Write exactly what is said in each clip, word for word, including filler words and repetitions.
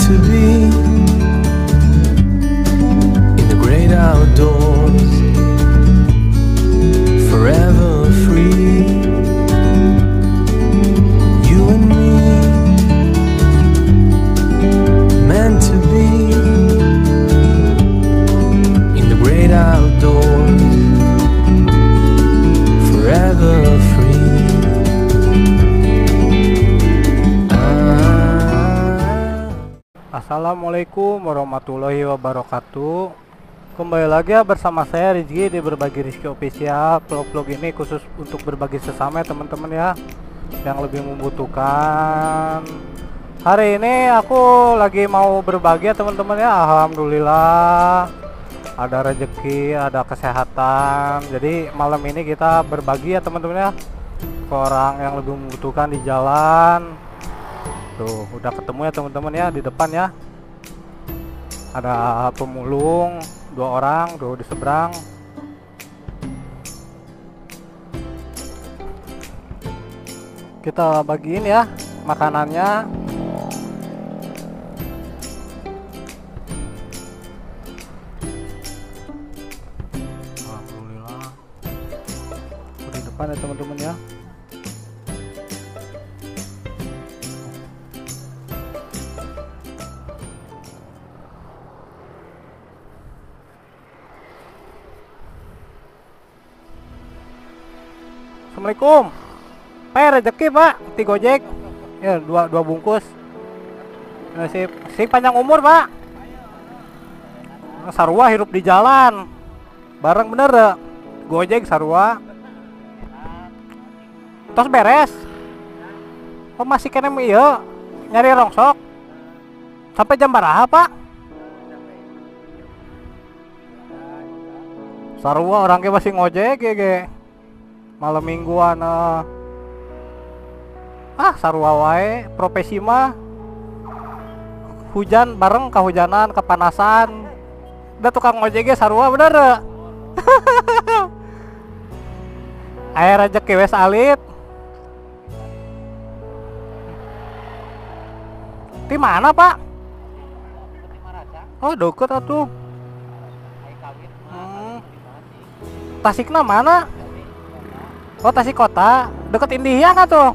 to be in the great outdoors, forever free. You and me, meant to be in the great outdoors, forever free. Assalamualaikum warahmatullahi wabarakatuh. Kembali lagi ya bersama saya Rizky di Berbagi Rizky Official. Vlog-vlog ini khusus untuk berbagi sesama ya teman-teman ya, yang lebih membutuhkan. Hari ini aku lagi mau berbagi ya teman-teman ya. Alhamdulillah ada rezeki, ada kesehatan. Jadi malam ini kita berbagi ya teman-teman ya, ke orang yang lebih membutuhkan di jalan. Tuh, udah ketemu ya teman-teman ya di depan ya. Ada pemulung dua orang tuh di seberang. Kita bagiin ya makanannya. Alhamdulillah. Di depan ya teman-teman ya. Assalamualaikum. Pak, rezeki Pak, di Gojek. Ya, dua dua bungkus. Ya, si, si panjang umur Pak. Sarua hirup di jalan. Bareng bener deh. Gojek Sarua. Tos beres. Oh masih kena iya. Nyari rongsok. Sampai jam berapa Pak? Sarua orangnya masih ngojek ya ge. Malam mingguan uh. ah sarua wae profesi mah hujan bareng kehujanan kepanasan udah tukang ngojek sarua bener air rezeki wes alit di mana Pak? Oh deket atuh. hmm. Tasikna mana? Oh Tasik Kota, deket Indihiyang tuh.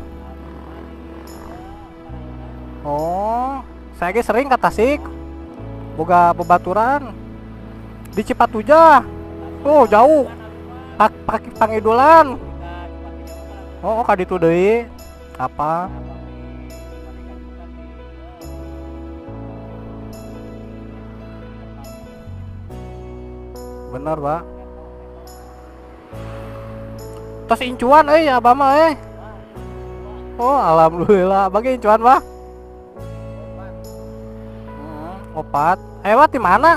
Oh, saya lagi sering ke Tasik. Boga bebaturan di Cipatujah. Oh jauh. Pak pak Pangidulan. Oh kaditu deui. Apa? Bener Pak. Tos incuan eh abah mah eh. Oh alhamdulillah bagi incuan Pak. Hmm, opat. Eh Wak di mana?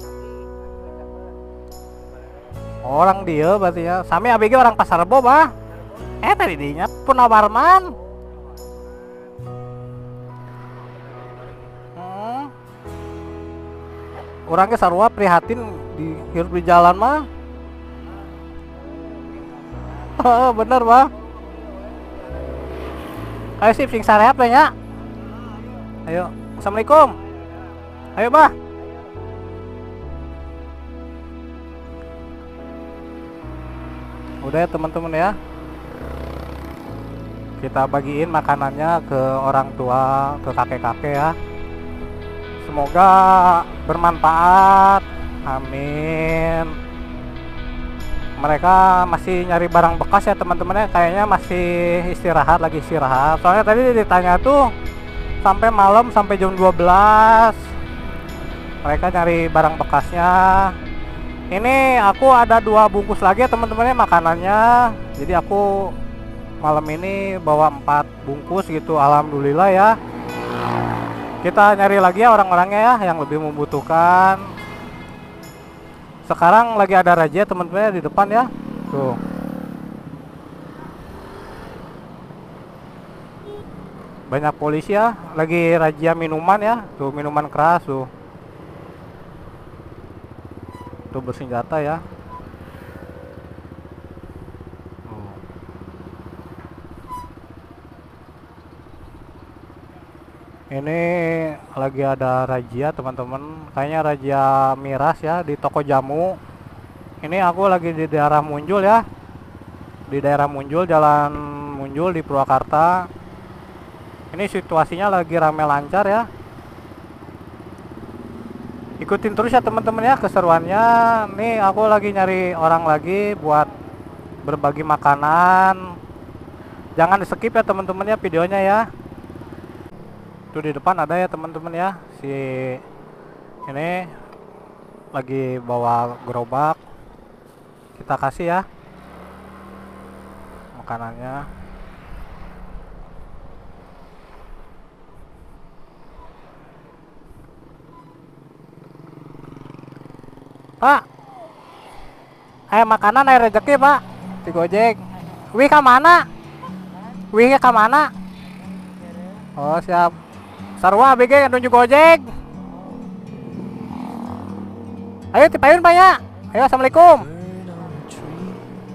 Orang dia berarti ya. Sami abg orang Pasar Rebo Pak. Eh tadi dinya Punawarman. Hmm. Orangnya sarua prihatin di hirup di jalan mah. Oh, bener Pak. Ayo sip sing sarehat ya. Ayo. Assalamualaikum. Ayo Pak. Udah ya teman-teman ya. Kita bagiin makanannya ke orang tua, ke kakek-kakek ya. Semoga bermanfaat. Amin. Mereka masih nyari barang bekas ya teman-teman ya, kayaknya masih istirahat, lagi istirahat. Soalnya tadi ditanya tuh sampai malam, sampai jam dua belas mereka nyari barang bekasnya. Ini aku ada dua bungkus lagi ya teman-teman ya makanannya. Jadi aku malam ini bawa empat bungkus gitu. Alhamdulillah ya. Kita nyari lagi ya orang-orangnya ya yang lebih membutuhkan. Sekarang lagi ada razia teman-teman di depan ya. Tuh. Banyak polisi ya, lagi razia minuman ya. Tuh minuman keras tuh. Tuh bersenjata ya. Ini lagi ada razia teman-teman, kayaknya razia miras ya di toko jamu. Ini aku lagi di daerah Munjul ya, di daerah Munjul, Jalan Munjul di Purwakarta. Ini situasinya lagi rame lancar ya. Ikutin terus ya teman-teman ya keseruannya. Nih aku lagi nyari orang lagi buat berbagi makanan. Jangan di skip ya teman-teman ya videonya ya. Tuh di depan ada ya teman-teman ya, si ini lagi bawa gerobak. Kita kasih ya makanannya. Pak, eh makanan air rezeki pak di Gojek. Wih ke mana? Wih ke mana? Oh siap. Sarwa B G nunjuk Gojek. Ayo tipayun pak ya. Ayo assalamualaikum. Bird on a tree.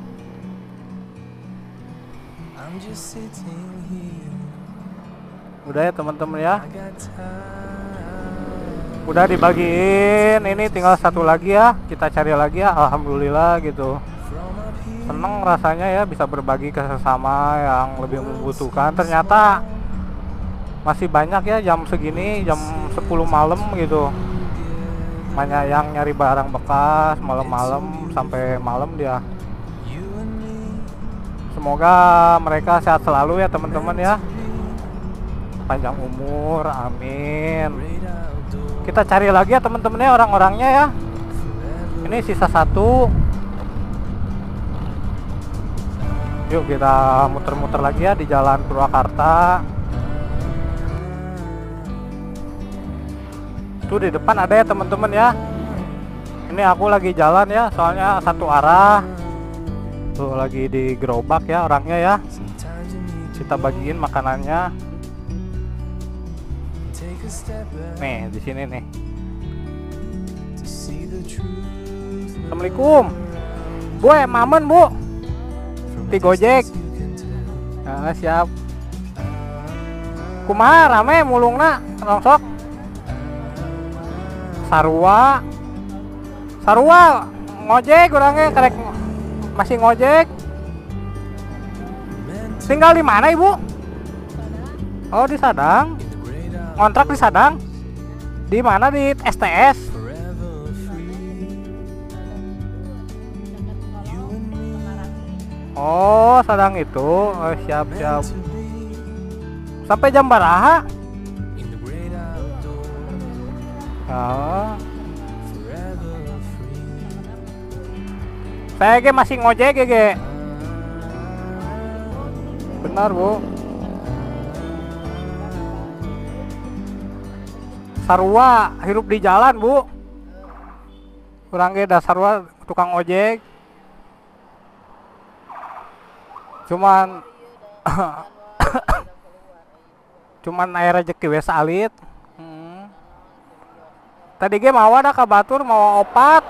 I'm just sitting here. Udah ya teman-teman ya. I got time. Udah dibagiin, ini tinggal satu lagi ya. Kita cari lagi ya. Alhamdulillah gitu. From up here. Seneng rasanya ya bisa berbagi ke sesama yang lebih membutuhkan. Ternyata masih banyak ya jam segini, jam sepuluh malam gitu. Banyak yang nyari barang bekas malam-malam sampai malam dia. You and me. Semoga mereka sehat selalu ya teman-teman ya. Panjang umur, amin. Great outdoors. Kita cari lagi ya teman-teman ya orang-orangnya ya. Ini sisa satu. Yuk kita muter-muter lagi ya di Jalan Purwakarta. Tuh di depan ada ya teman-teman ya. Ini aku lagi jalan ya, soalnya satu arah. Tuh lagi di gerobak ya orangnya ya. Sometimes you need to Kita bagiin makanannya. take a step back Nih di sini nih. to see the truth. Assalamualaikum. Bu, eh, mamen bu. From Di Gojek. you can tell. Nah, siap. Kumaha rame mulungna rongsok. Sarua. Sarua ngojek orangnya karek masih ngojek. Tinggal di mana ibu? Oh di Sadang. In the great out Ngontrak di Sadang. Di mana di S T S? forever free. You and me. Oh Sadang itu. Oh, siap siap. Meant to be. Sampai jam baraha? In the great outdoors. Oh. Forever free. Saya ge masih ngojek ya ge. Benar bu. Sarua hirup di jalan bu. Kurang ge dasarwa tukang ojek. Cuman cuman air rezeki we salit. Hmm. Tadi ge mau ada ka batur mau opat.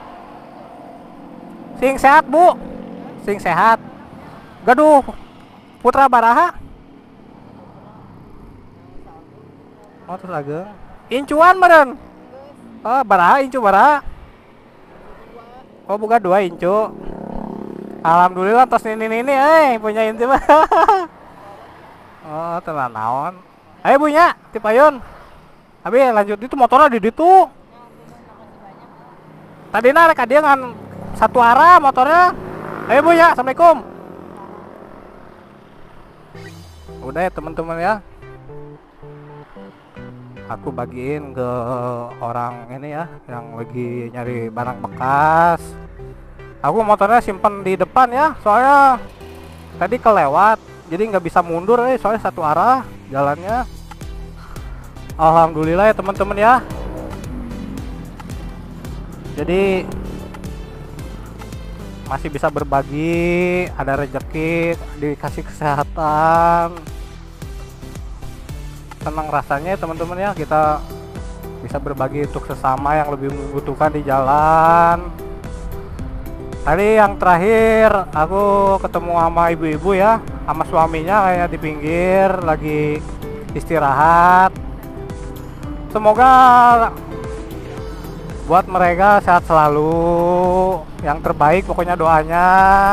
Sing sehat bu. Sing sehat. Gaduh. Putra Baraha. Oh terus ageng. Incuan meren. Oh Baraha incu Baraha. Oh buka dua incu. Alhamdulillah tos ini ini eh punya inti mah. Oh tenan naon. Ayo punya tipayun. Abi lanjut itu motornya di ditu. Tadi rek dia ngan satu arah motornya. Ayo punya. Assalamualaikum. Udah ya teman-teman ya. Aku bagiin ke orang ini ya yang lagi nyari barang bekas. Aku motornya simpen di depan ya, soalnya tadi kelewat, jadi nggak bisa mundur eh, soalnya satu arah jalannya. Alhamdulillah ya teman-teman ya. Jadi masih bisa berbagi, ada rezeki, dikasih kesehatan. Senang rasanya ya teman-teman ya, kita bisa berbagi untuk sesama yang lebih membutuhkan di jalan. Tadi yang terakhir aku ketemu sama ibu-ibu ya, sama suaminya kayak di pinggir lagi istirahat. semoga buat mereka sehat selalu, yang terbaik pokoknya doanya.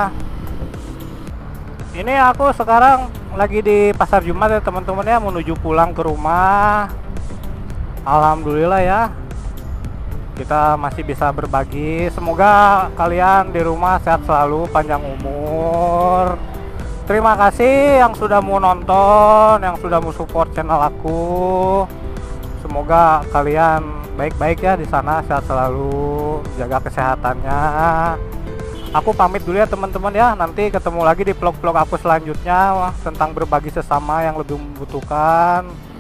Ini aku sekarang lagi di Pasar Jumat ya teman-teman ya, menuju pulang ke rumah. Alhamdulillah ya, kita masih bisa berbagi. Semoga kalian di rumah sehat selalu, panjang umur. Terima kasih yang sudah mau nonton, yang sudah mau support channel aku. Semoga kalian baik-baik ya di sana, sehat selalu, jaga kesehatannya. Aku pamit dulu ya teman-teman ya. Nanti ketemu lagi di vlog-vlog aku selanjutnya tentang berbagi sesama yang lebih membutuhkan.